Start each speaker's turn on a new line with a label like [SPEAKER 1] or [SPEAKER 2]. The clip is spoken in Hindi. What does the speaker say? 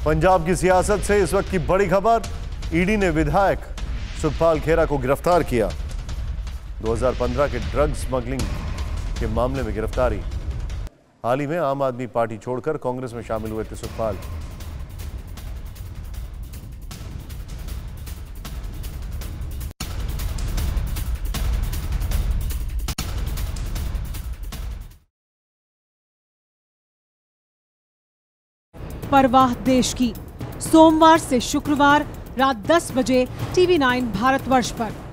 [SPEAKER 1] पंजाब की सियासत से इस वक्त की बड़ी खबर, ईडी ने विधायक सुखपाल खेरा को गिरफ्तार किया। 2015 के ड्रग स्मगलिंग के मामले में गिरफ्तारी। हाल ही में आम आदमी पार्टी छोड़कर कांग्रेस में शामिल हुए थे सुखपाल।
[SPEAKER 2] परवाह देश की, सोमवार से शुक्रवार रात 10 बजे TV9 भारतवर्ष पर।